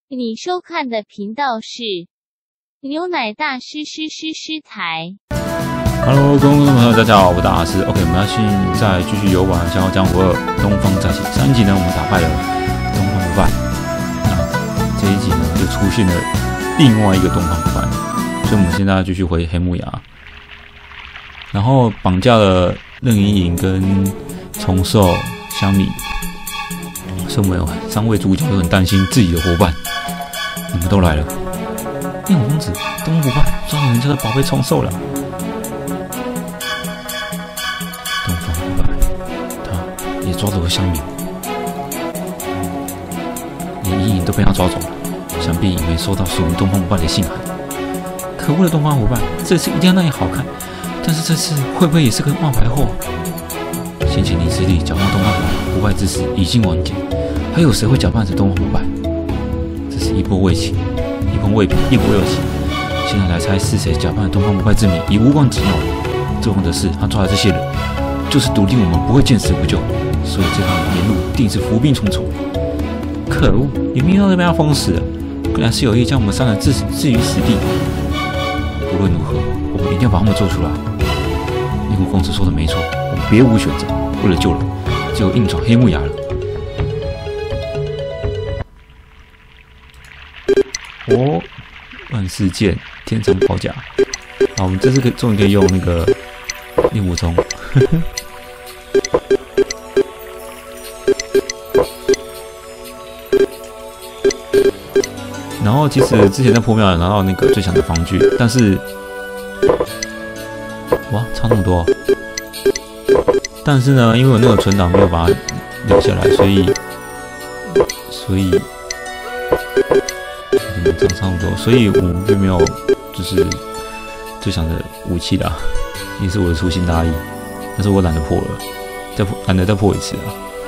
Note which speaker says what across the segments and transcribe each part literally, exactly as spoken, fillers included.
Speaker 1: 你收看的频道是牛奶大师师师师台。
Speaker 2: Hello， 各位观众朋友，大家好，我是大师。OK， 我们要现在继续游玩《笑傲江湖二：东方再起》。上一集呢，我们打败了东方不败，那这一集呢，就出现了另外一个东方不败，所以我们现在要继续回黑木崖，然后绑架了任盈盈跟重寿、香米，所以我们有三位主角都很担心自己的伙伴。你们都来了，烈火公子、东方不败抓到人家的宝贝重寿了。东方不败，他也抓走了香米，连莹莹都被他抓走了，想必没收到属于东方不败的信函。可恶的东方不败，这次一定要让你好看，但是这次会不会也是个冒牌货？先前你之力搅拌东方不败之时已经完结，还有谁会搅拌成东方不败？这是一波未起，一波未平，一波又起。现在来猜是谁搅拌了东方不败之名，已无关紧要了。最重要的是，他抓的这些人，就是笃定我们不会见死不救，所以这趟沿路定是伏兵重重。可恶，连命都被他封死了，看来是有意将我们三人置置于死地。无论如何，我们一定要把他们做出来。烈火公子说的没错，我们别无选择，为了救人，只有硬闯黑木崖了。哦，万世剑，天长宝甲。好，我们这次可以终于可以用那个烈火钟。然后其实之前在破庙有拿到那个最强的防具，但是哇，差那么多、哦！但是呢，因为我那个存档没有把它留下来，所以所以嗯，这样差不多，所以我们并没有就是最强的武器啦，也是我的粗心大意，但是我懒得破了，再破懒得再破一次啊。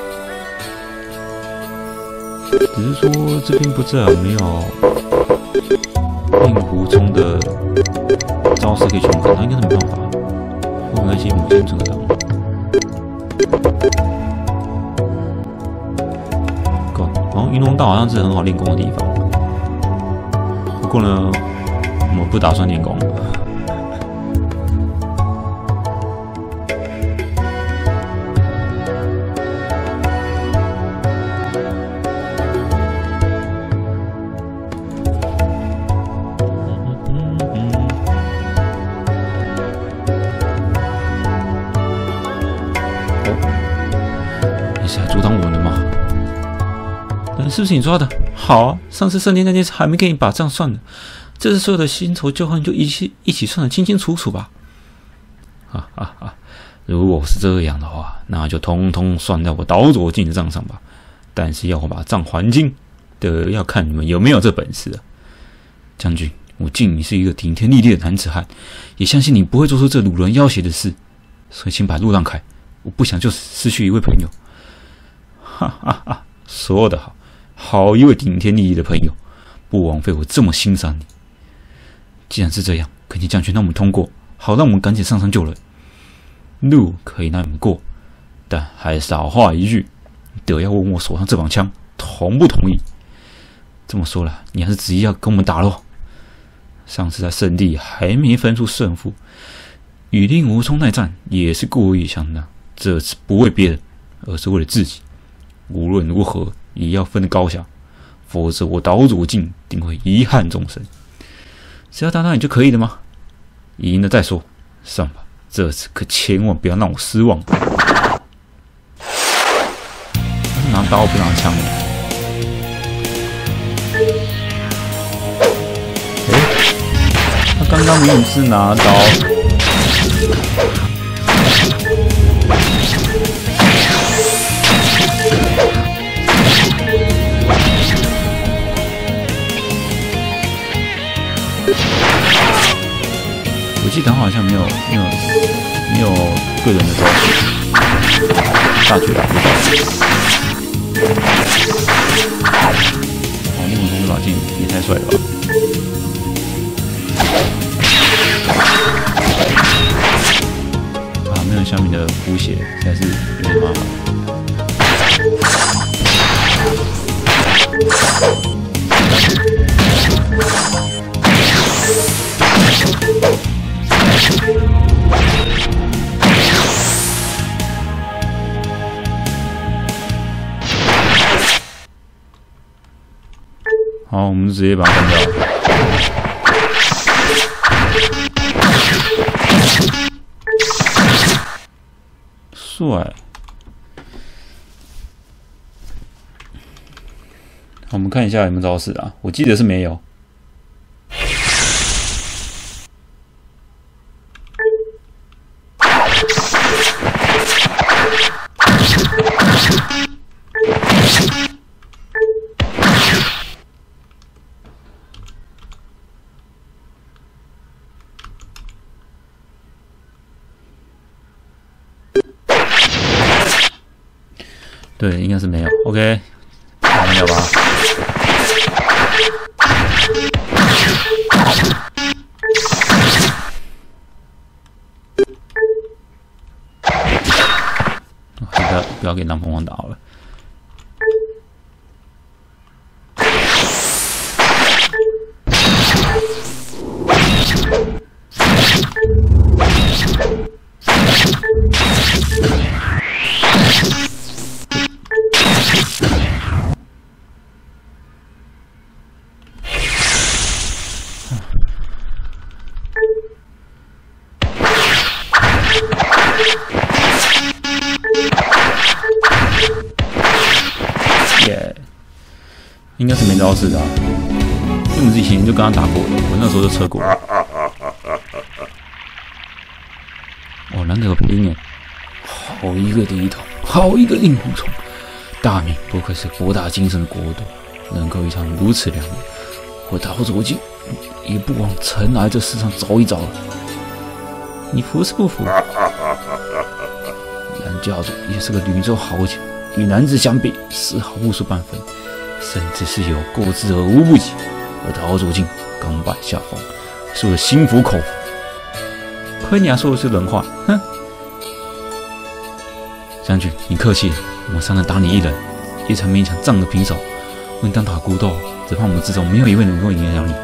Speaker 2: 只是说这边不知道有没有令狐冲的招式可以全部看，他应该是没办法。我没关系，我先整个档。够，然后云龙道好像是很好练功的地方，不过呢，我们不打算练功。阻挡我们的吗？人是不是你抓的？好啊，上次圣殿那件事还没给你把账算呢，这次所有的新仇旧恨就一起一起算得清清楚楚吧。哈哈哈！如果是这样的话，那就通通算在我岛左近的账上吧。但是要我把账还清的，要看你们有没有这本事啊。将军，我敬你是一个顶天立地的男子汉，也相信你不会做出这掳人要挟的事，所以请把路让开，我不想就失去一位朋友。哈哈哈，说得好，好一位顶天立地的朋友，不枉费我这么欣赏你。既然是这样，恳请将军让我们通过，好让我们赶紧上山救人。路可以让你们过，但还少话一句，得要问我手上这把枪同不同意。这么说了，你还是执意要跟我们打咯？上次在圣地还没分出胜负，与令狐冲那战也是过于相当，这次不为别人，而是为了自己。无论如何也要分得高下，否则我岛主境定会遗憾终生。只要打打你就可以了吗？赢了再说，上吧，这次可千万不要让我失望。他是拿刀不拿枪的。诶，他刚刚明明是拿刀。我记得他好像没有没有没有个人的招式，大绝打不到。哦，令狐冲这把剑也太帅了吧！啊，没有下面的补血，实在是有点麻烦。 好，我们直接把它干掉。帅。好，我们看一下有没有招式啊？我记得是没有。对，应该是没有。OK， 干掉吧。不要不要给狼凤凰打了。应该是没招式的、啊，因为我们以前就跟他打过了，我那时候就测过了。哦，难得有配音耶！好一个第一桶，好一个令狐冲，大明不愧是博大精深的国度，能够一场如此良医，我逃走进也不枉曾来这世上走一遭了。你服是不服？蓝教主也是个吕州豪杰，与男子相比，丝毫不输半分。甚至是有过之而无不及。而逃走进刚败下风，是我心服口服。亏你还说的是人话，哼！将军，你客气了，我们三人打你一人，也才勉强仗个平手。论单打孤斗，只怕我们之中没有一位能够赢得了你。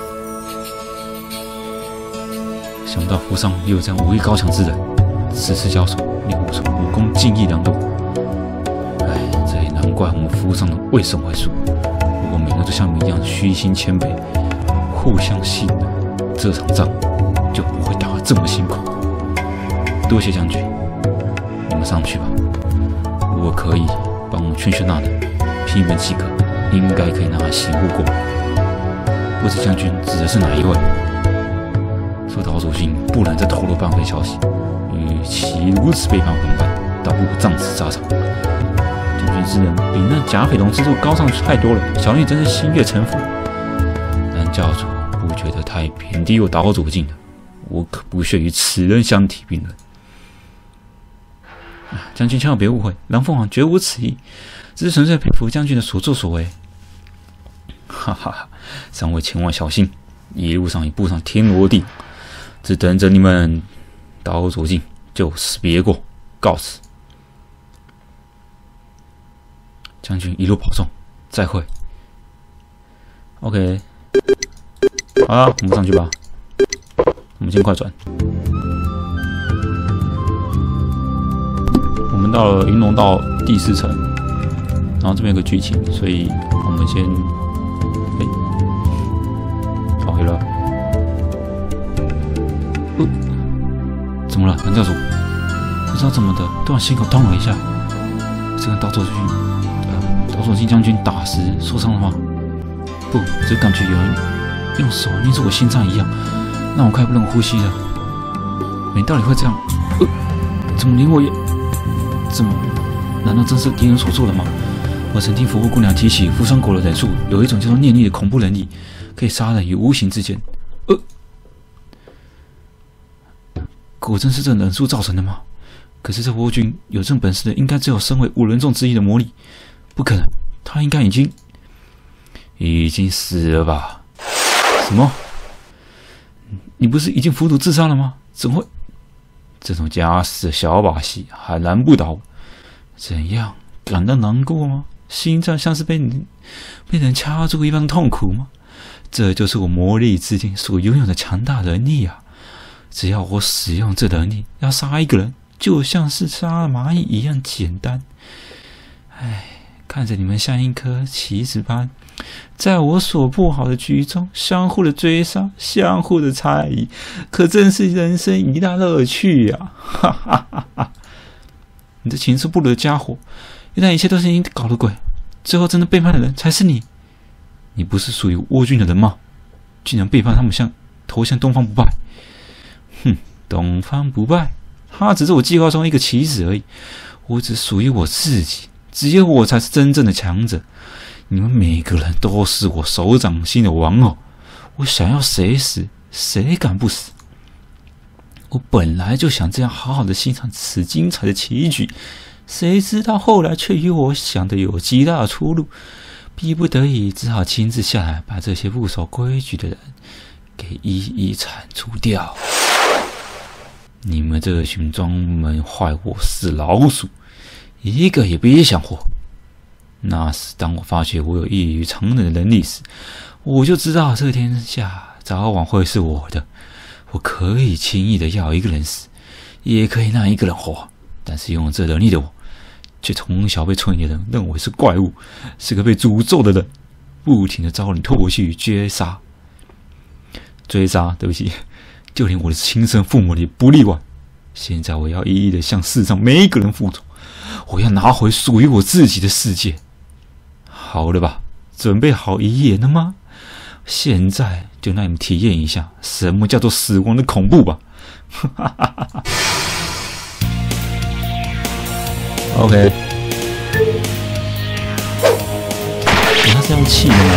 Speaker 2: 想不到府上也有这样武艺高强之人，此次交手，令狐冲武功进益良多。哎，这也难怪我们府上的为什么会输。如果每个人都像你一样虚心谦卑，互相信任，这场仗就不会打得这么辛苦。多谢将军，你们上去吧。如果可以帮我劝劝那人，批门即可，应该可以让他醒悟过来。不知将军指的是哪一位？说逃走进不能再透露半分消息，与其如此背叛同伴，倒不如仗死沙场。将军之人比那贾斐龙之术高上太多了，小女真是心悦诚服。但教主不觉得太贬低我逃走进了，我可不屑与此人相提并论。将军千万别误会，蓝凤凰绝无此意，只是纯粹佩服将军的所作所为。哈哈哈，三位千万小心，一路上已布上天罗地网，只等着你们逃走进，就此别过，告辞。将军一路保重，再会。OK， 好了，我们上去吧。我们先快转。我们到了云龙道第四层，然后这边有个剧情，所以我们先，哎，跑回了。呃，怎么了，蓝教主？不知道怎么的，突然心口痛了一下。这跟逃走进，呃，逃走进将军打时受伤了吗？不，只感觉有人用手捏住我心脏一样，让我快不能呼吸了。你到底会这样？呃，怎么连我也？怎么？难道真是敌人所做的吗？我曾听服部姑娘提起扶桑国的忍术，有一种叫做念力的恐怖能力，可以杀人于无形之间。呃，果真是这忍术造成的吗？可是这倭君有这种本事的，应该只有身为五人众之一的魔力，不可能，他应该已经已经死了吧？什么？你不是已经服毒自杀了吗？怎么会？这种假死的小把戏还难不倒我？怎样？感到难过吗？心脏像是被你被人掐住一般痛苦吗？这就是我魔力之境所拥有的强大能力啊！只要我使用这能力，要杀一个人，就像是杀蚂蚁一样简单。唉，看着你们像一颗棋子般在我所布好的局中，相互的追杀，相互的猜疑，可真是人生一大乐趣呀、啊！哈哈哈哈！你这情色不伦的家伙，原来一切都是你搞的鬼，最后真的背叛的人才是你。你不是属于倭军的人吗？竟然背叛他们，向投向东方不败！哼，东方不败，他只是我计划中一个棋子而已。我只属于我自己，只有我才是真正的强者。你们每个人都是我手掌心的玩偶，我想要谁死，谁敢不死？我本来就想这样好好的欣赏此精彩的棋局，谁知道后来却与我想的有极大的出入，逼不得已只好亲自下来，把这些不守规矩的人给一一铲除掉。你们这群专门坏我死老鼠，一个也别想活！那时，当我发觉我有异于常人的能力时，我就知道这个天下早晚会是我的。我可以轻易的要一个人死，也可以让一个人活。但是拥有这能力的我，却从小被村里的人认为是怪物，是个被诅咒的人，不停的遭人唾弃与追杀。追杀，对不起，就连我的亲生父母也不例外。现在我要一一的向世上每一个人复仇，我要拿回属于我自己的世界。好了吧，准备好遗言了吗？现在就让你们体验一下什么叫做死亡的恐怖吧。OK， 他是用气的吗？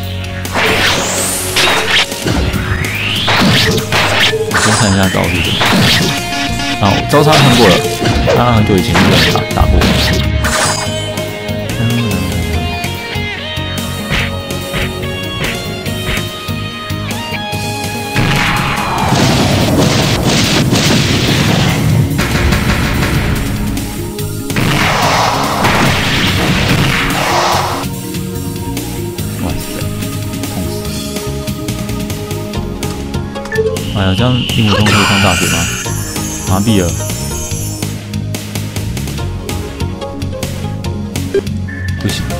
Speaker 2: 先看一下招式。啊，招差看过了，他很久以前就打打过。哎呀，这样英文中可以上大学吗？麻痹了，不行。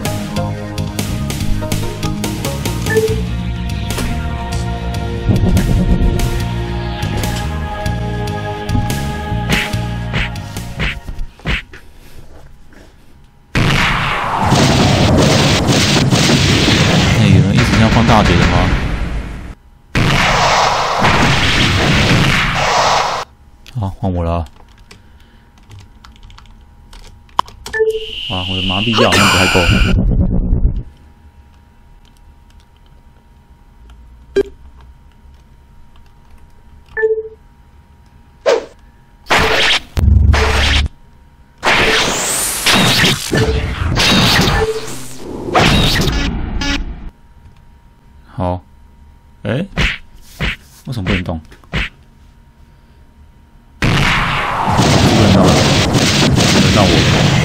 Speaker 2: 那有人一直要放大学的吗？好，换我了。哇，我的麻痹药好像不太够。好，哎、欸，为什么不能动？轮到我，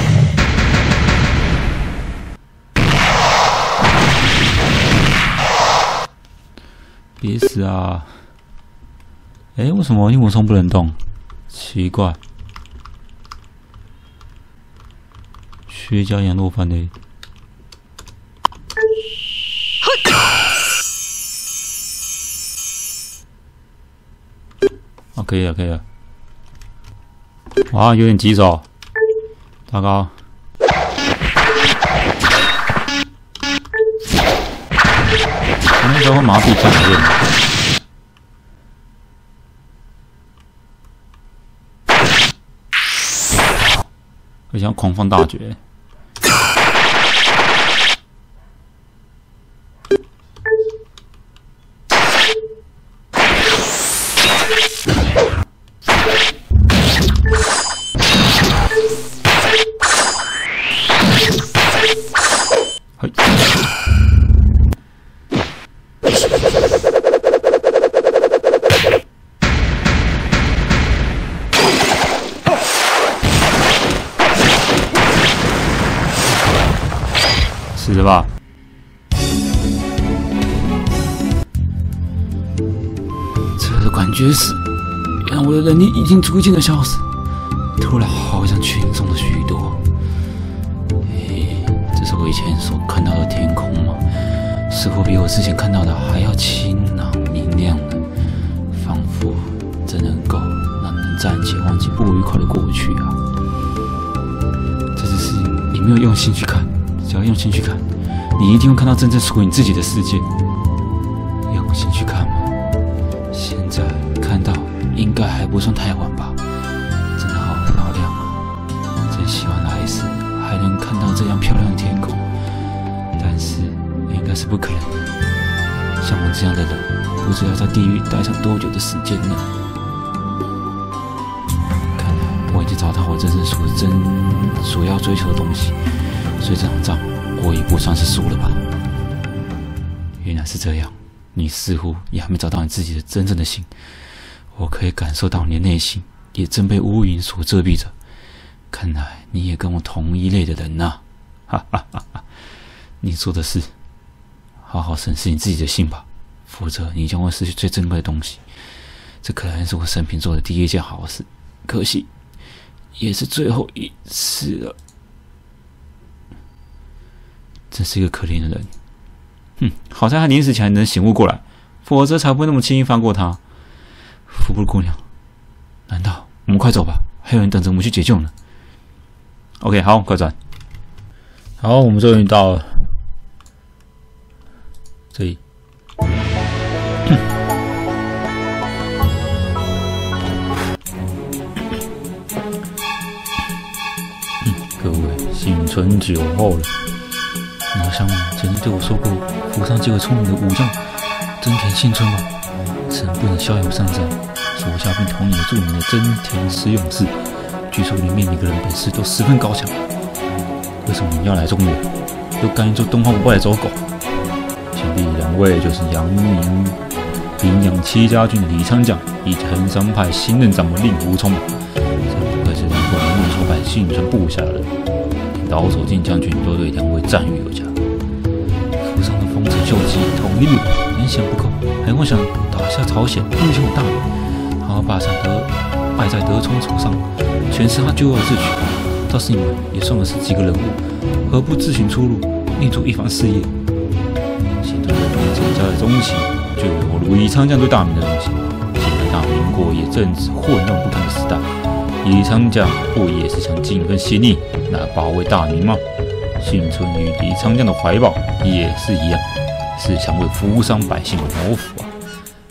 Speaker 2: 别死啊！哎、欸，为什么鹦鹉松不能动？奇怪，薛家羊肉饭呢？啊，可以了，可以了。哇，有点棘手，大高。我那时候会麻痹看不见。我想狂放大绝。嘿，死了吧！这个感觉是，让我的能力已经逐渐的消失，突然好像轻松了许多。 是我以前所看到的天空吗？似乎比我之前看到的还要清朗明亮的，仿佛真能够让人暂且忘记不愉快的过去啊！这只是你没有用心去看，只要用心去看，你一定会看到真正属于你自己的世界。用心去看吗？现在看到应该还不算太晚吧？真的好漂亮啊！真希望那一世还能看到这样漂亮的天空，但是应该是不可能的。像我这样的人，不知道在地狱待上多久的时间呢？看来我已经找到我真正所真所要追求的东西，所以这场仗我也不算是输了吧？原来是这样，你似乎也还没找到你自己的真正的心。我可以感受到你的内心也正被乌云所遮蔽着。看来你也跟我同一类的人呐、啊！哈哈哈哈！你做的是好好审视你自己的心吧，否则你将会失去最珍贵的东西。这可能是我生平做的第一件好事，可惜也是最后一次了。真是一个可怜的人。哼，好在他临死前能醒悟过来，否则才不会那么轻易放过他。福布姑娘，难道我们快走吧？还有人等着我们去解救呢。OK， 好，快转。好，我们终于到了这里。嗯，各位，幸存久候了。你好像曾经对我说过，府上几位聪明的武将真田幸村吗？臣不能骁勇善战，手下并统领了著名的真田十勇士，据说里面每个人本事都十分高强。为什么你要来中原，又甘于做东方不败的走狗？前第两位就是阳明平阳戚家军的李昌将，以及横山派新任掌门令狐冲。这不愧是能够名利挫败幸村部下的人，岛守进将军都对两位赞誉有加。府上的丰臣秀吉统一力明显不够，还妄想打下朝鲜，入侵我大明，好把善德败在德充手上，全是他咎恶之举。倒是你们也算是几个人物，何不自寻出路，另做一番事业？现在丰臣家的宗亲，就有如李昌将对大明的东西。现在大明国也正值混乱不堪的时代，李昌将不也是想尽一份心力来保卫大明吗？幸村与李昌将的怀抱也是一样，是想为扶桑百姓谋福啊。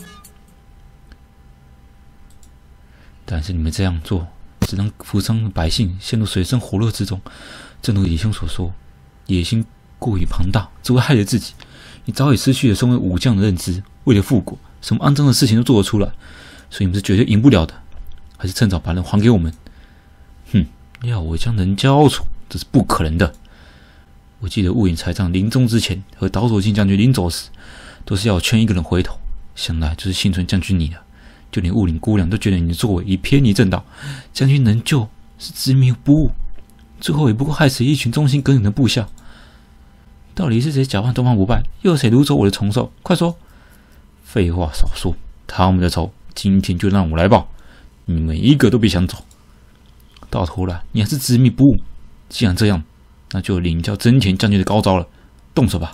Speaker 2: 但是你们这样做，只让扶桑的百姓陷入水深火热之中。正如李兄所说，野心过于庞大，只会害了自己。你早已失去了身为武将的认知，为了复国，什么肮脏的事情都做得出来，所以你们是绝对赢不了的。还是趁早把人还给我们。哼，要我将人交出，这是不可能的。我记得雾隐才将临终之前和岛守进将军临走时，都是要我劝一个人回头，想来就是幸存将军你了。就连雾岭姑娘都觉得你的作为已偏离正道，将军能救是执迷不悟，最后也不过害死一群忠心耿耿的部下。到底是谁搅拌东方不败，又是谁掳走我的虫兽？快说！废话少说，他们的仇今天就让我来报，你们一个都别想走。到头来你还是执迷不悟，既然这样，那就领教真田将军的高招了，动手吧！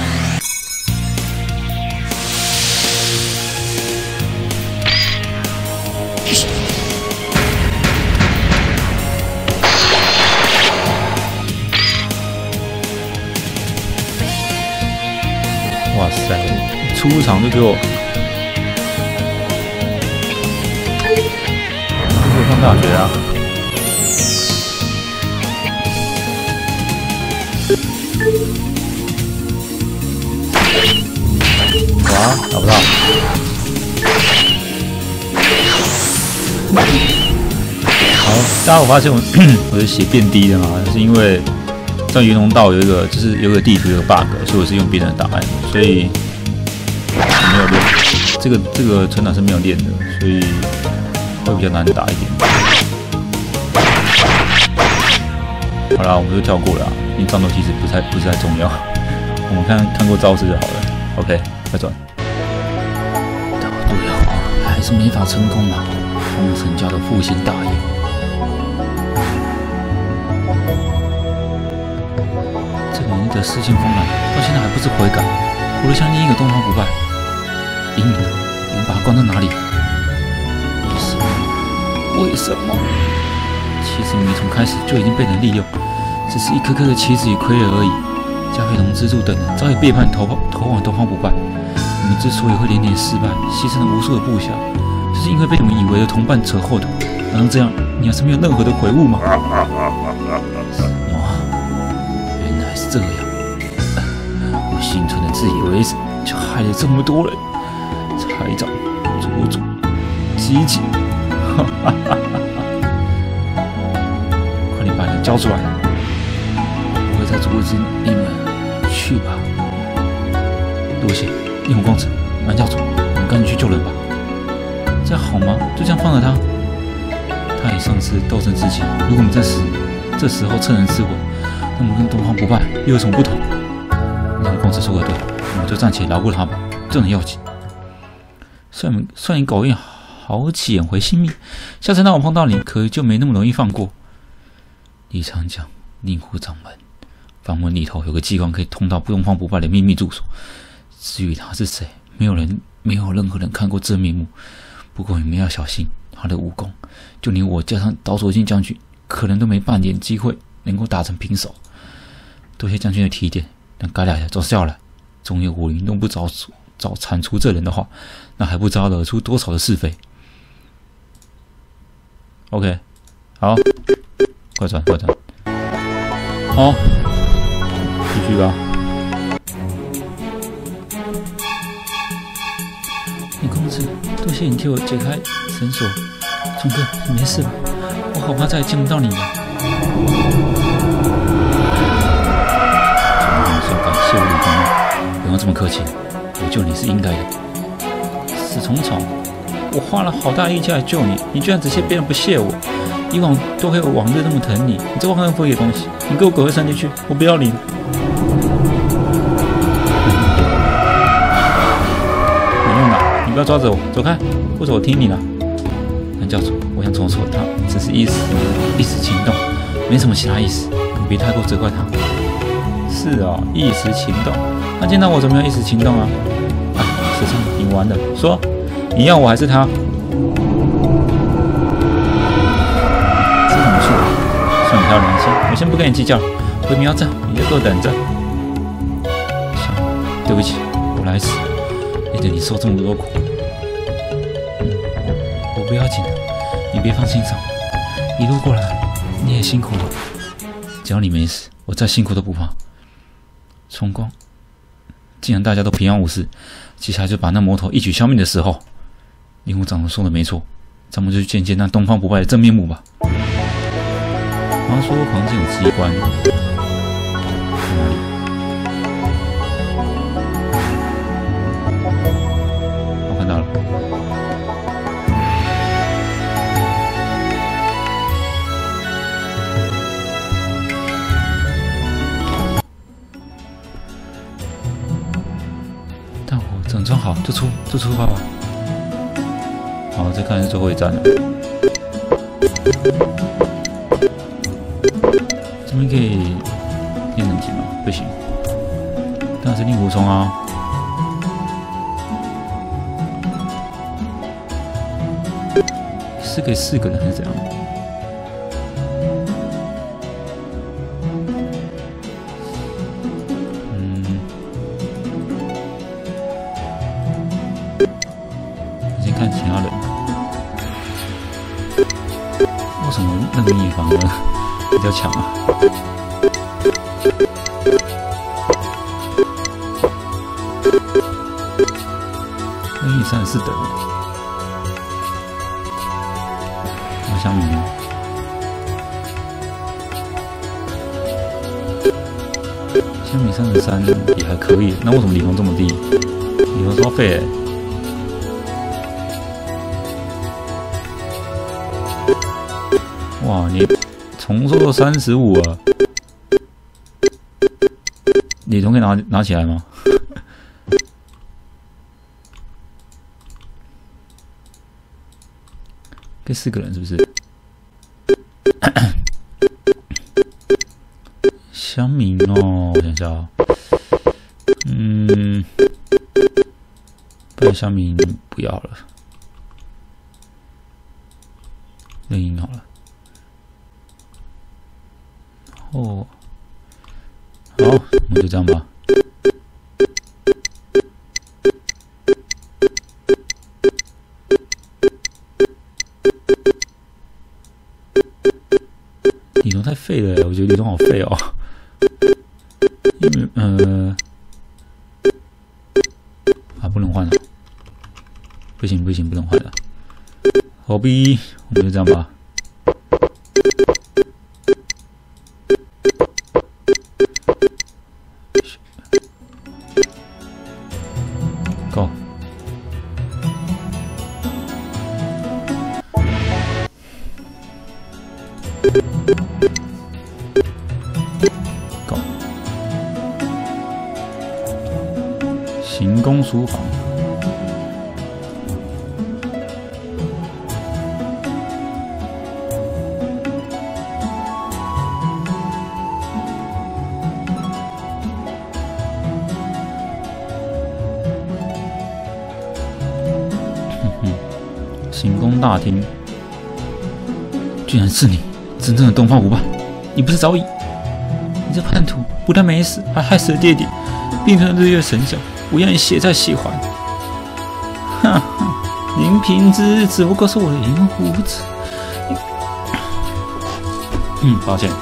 Speaker 2: 哇塞，出场就给我给我上大学啊！哇，打不到！好，大家有发现我我的血变低了吗？是因为在云龙道有一个，就是有一个地图有个 bug， 所以我是用别人的答案，所以没有练。这个这个存档是没有练的，所以会比较难打一点。好啦，我们就跳过了、啊，因为战斗其实不太不是太重要，我们看看过招式就好了。OK， 快转。到对了，还是没法成功啊！丰臣家的复兴大业。这个人得失心疯乱，到现在还不知悔改，活得像另一个东方不败。英明呢？你们把他关到哪里？为什么？为什么？其实你们从开始就已经被人利用，只是一颗颗的棋子与傀儡而已。加菲龙、蜘蛛等人早已背叛投投往东方不败。你们之所以会连连失败，牺牲了无数的部下，就是因为被你们以为的同伴扯后腿。难道这样你还是没有任何的悔悟吗？什么？原来是这样！我心存的自以为是，就害了这么多人。财长、佐助、吉吉，哈哈哈哈！快点把人交出来！不会再阻止你们，去吧。多谢烈火光子、蓝教主，我们赶紧去救人吧。这样好吗？就这样放了他？他也丧失斗争之气。如果我们在时这时候趁人之危，那我们跟东方不败又有什么不同？烈火光子说的对，我们就暂且饶过他吧，这很要紧。算你算你狗运好捡回性命，下次让我碰到你，可就没那么容易放过。李长讲，令狐掌门，房门里头有个机关可以通到东方不败的秘密住所。至于他是谁，没有人，没有任何人看过真面目。不过你们要小心，他的武功，就连我加上岛佐进将军，可能都没半点机会能够打成平手。多谢将军的提点，但该来的总是要来。总有武林弄不着找铲除这人的话，那还不知道惹出多少的是非。OK， 好，快转快转，好，继续吧。李公子，多谢你替我解开绳索。钟哥，你没事吧？我好怕再也见不到你了。小感谢我李公公，不用这么客气。我救你是应该的。死虫草，我花了好大力气来救你，你居然只谢别人不谢我。以往都会有往日那么疼你，你这忘恩负义的东西，你给我滚回山地去，我不要你。没用了，你不要抓着我，走开，或者我听你的。蓝教主，我想重说他只是一时一时情动，没什么其他意思，你别太过责怪他。是啊、哦，一时情动。那见到我怎么样一时情动啊？啊，时辰你完了，说你要我还是他？知什么数？算你还有良心，我先不跟你计较，回苗寨你就给我等着。算了，对不起，我来迟，也得你受这么多苦。嗯，我不要紧的，你别放心上。一路过来你也辛苦了，只要你没死，我再辛苦都不怕。冲光。既然大家都平安无事，接下来就把那魔头一举消灭的时候，令狐长老说的没错，咱们就去见见那东方不败的真面目吧。他说房间有机关，在哪里？我看到了。整装好就出就出发吧。好，再看是最后一站了。这边可以练人体吗？不行，当然是令狐冲啊。是给四个人还是怎样？看其他人，为什么那个野房呢比较强啊？那一三十四等，我想你呢？香米三十三也还可以，那为什么李红这么低？李红超废欸。哇，你重收到三十五啊！李彤可以拿拿起来吗？可以四个人是不是？ 乡民哦，我想一下哦，嗯，半乡民不要了，任营好了。哦，好，那就这样吧。李东太废了，我觉得李东好废哦。因为呃，啊，不能换了，不行不行，不能换了。好逼，我们就这样吧。Go。Go。行宫书房。行宫大厅，居然是你，真正的东方不败！你不是早已……你这叛徒不但没死，还害死了爹爹，并吞日月神教，我要你血债血还！哈哈，林平之只不过是我的银胡子。嗯，抱歉。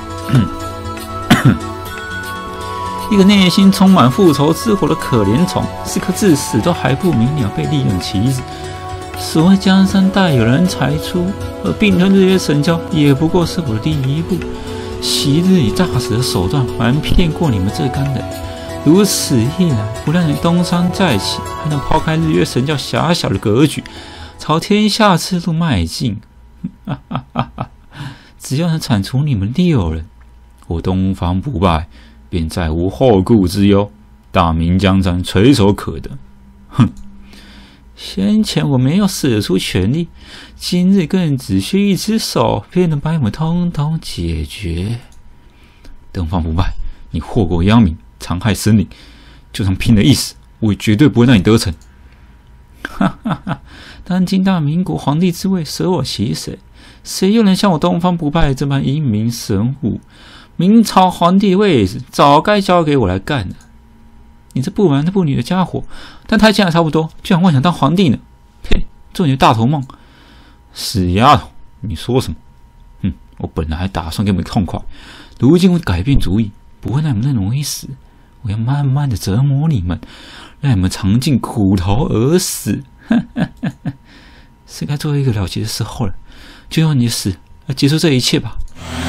Speaker 2: 一个内心充满复仇之火的可怜虫，是颗至死都还不明了被利用的棋子。所谓江山代有人才出，而并吞日月神教也不过是我的第一步。昔日以诈死的手段瞒骗过你们这干人，如此一来，不但能东山再起，还能抛开日月神教狭小的格局，朝天下之路迈进。哈哈哈哈！只要能铲除你们六人，我东方不败便再无后顾之忧，大明江山垂手可得。哼！先前我没有使出全力，今日更只需一只手，便能把你们通通解决。东方不败，你祸国殃民，残害生灵，就算拼了一死，我也绝对不会让你得逞。哈哈哈！当今大明国皇帝之位，舍我其谁？谁又能像我东方不败这般英明神武？明朝皇帝的位置早该交给我来干了。你这不男不女的家伙，但台前还差不多，居然妄想当皇帝呢！呸！做你的大头梦！死丫头，你说什么？哼！我本来还打算给你们痛快，如今我改变主意，不会让你们那么容易死。我要慢慢的折磨你们，让你们尝尽苦头而死。是该做一个了结的时候了，就用你的死来结束这一切吧。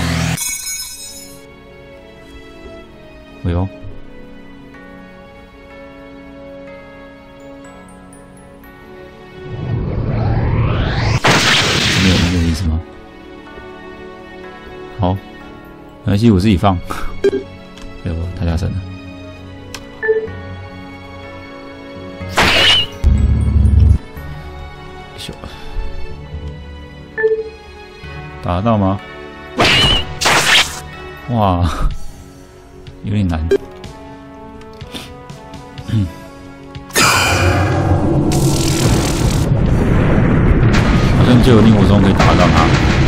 Speaker 2: 哎呦！没有那个意思吗？好，没关系，我自己放。哎呦，太大声了！秀，打得到吗？哇，有点难。嗯。好像只有令火中可以打到他。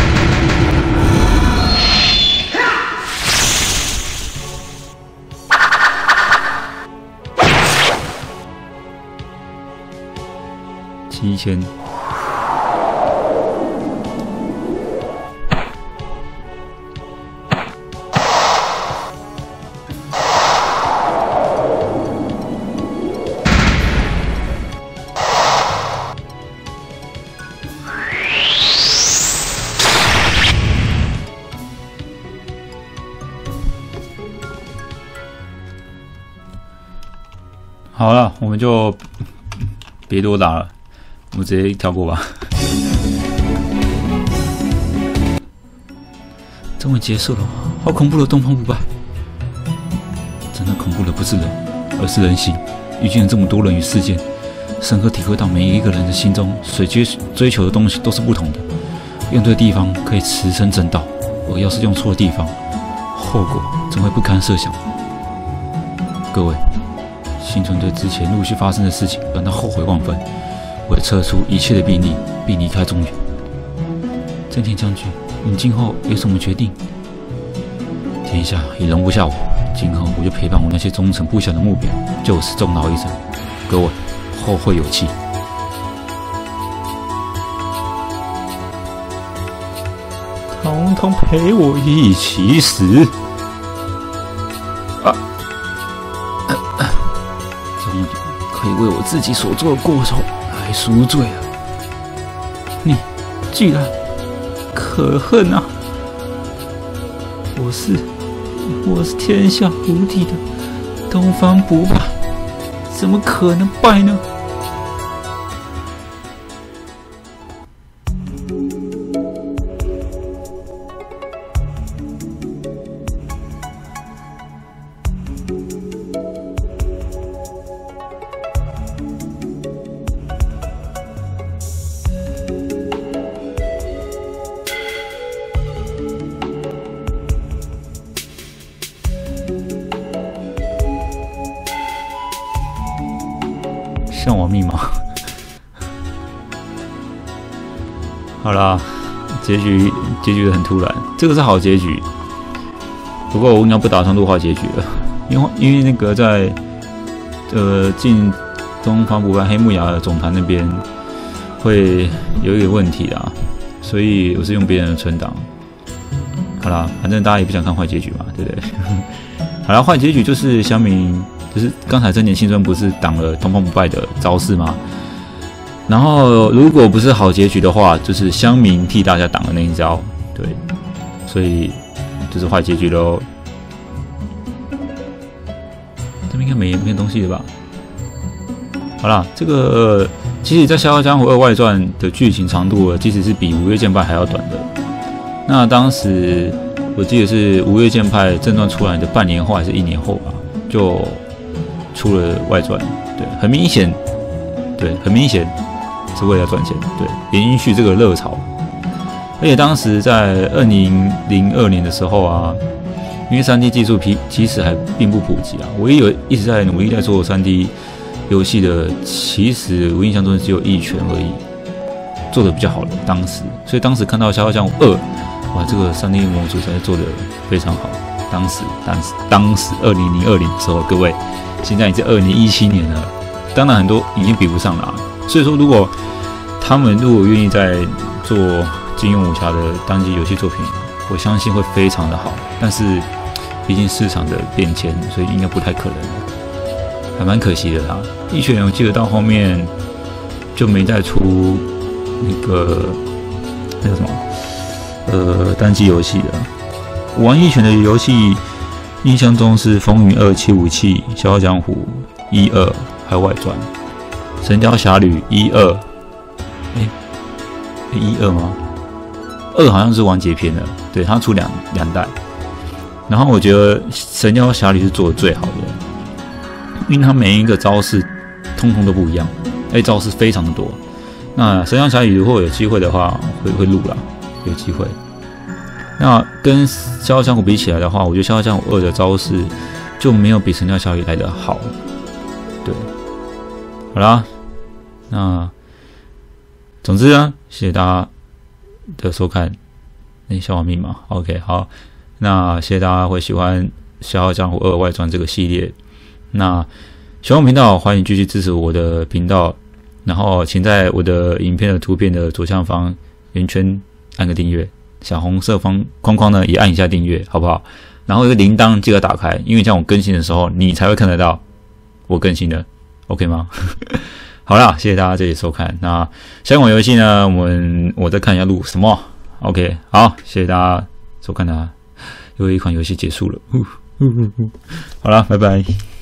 Speaker 2: 七千。好了，我们就别多打了，我们直接跳过吧。终于结束了，好恐怖的东方不败！真的恐怖的不是人，而是人心。遇见了这么多人与事件，深刻体会到每一个人的心中所追追求的东西都是不同的。用对地方可以驰骋正道，而要是用错的地方， 后果怎会不堪设想？各位，幸存对之前陆续发生的事情感到后悔万分，我会撤出一切的兵力，并离开中原。真田将军，你今后有什么决定？天下已容不下我，今后我就陪伴我那些忠诚不小的目标，就此终老一生。各位，后会有期。统统陪我一起死！啊！终于可以为我自己所做的过错来赎罪了。你居然可恨啊！我是我是天下无敌的东方不败，怎么可能败呢？向往密码。好啦，结局结局很突然，这个是好结局。不过我应该不打算弱化结局了，因为因为那个在呃进东方不败黑木崖总坛那边会有一个问题啦，所以我是用别人的存档。好啦，反正大家也不想看坏结局嘛，对不对？好啦，坏结局就是乡民。就是刚才真田幸村不是挡了东方不败的招式吗？然后如果不是好结局的话，就是乡民替大家挡了那一招，对，所以就是坏结局喽。这边应该没没东西了吧？好啦，这个、呃、其实在《笑傲江湖二外传》的剧情长度，其实是比《五岳剑派》还要短的。那当时我记得是《五岳剑派》正传出来的半年后还是一年后吧，就出了外传，对，很明显，对，很明显是为了赚钱，对，延续这个热潮。而且当时在二零零二年的时候啊，因为 三 D 技术其实还并不普及啊，我也有一直在努力在做 三 D 游戏的，其实我印象中只有一拳而已，做的比较好的当时，所以当时看到《笑傲江湖二》，哇，这个 三 D 模组才做的非常好。当时，当时，当时二零零二年的时候，各位。现在已经二零一七年了，当然很多已经比不上了、啊。所以说，如果他们如果愿意在做金庸武侠的单机游戏作品，我相信会非常的好。但是，毕竟市场的变迁，所以应该不太可能了，还蛮可惜的啦。一拳我记得到后面就没再出那个那个什么呃单机游戏了。我玩一拳的游戏。印象中是《风云二七五七》《笑傲江湖》一二，还有外传《神雕侠侣》一二，哎，一二吗？二好像是完结篇的，对，它出两两代。然后我觉得《神雕侠侣》是做的最好的，因为它每一个招式通通都不一样，而且招式非常的多。那《神雕侠侣》如果有机会的话，会会录啦，有机会。那跟《笑傲江湖》比起来的话，我觉得《笑傲江湖二》的招式就没有比《神雕侠侣》来得好。对，好啦，那总之呢，谢谢大家的收看。那消亡密码 ，OK， 好，那谢谢大家会喜欢《笑傲江湖二外传》这个系列。那喜欢我频道，欢迎继续支持我的频道。然后，请在我的影片的图片的左上方圆圈按个订阅。小红色方框框呢，也按一下订阅，好不好？然后这个铃铛记得打开，因为这样我更新的时候，你才会看得到我更新的 ，OK 吗？好啦，谢谢大家这里收看。那下一款游戏呢，我们我再看一下录什么 ，OK， 好，谢谢大家收看啊，又一款游戏结束了，好啦，拜拜。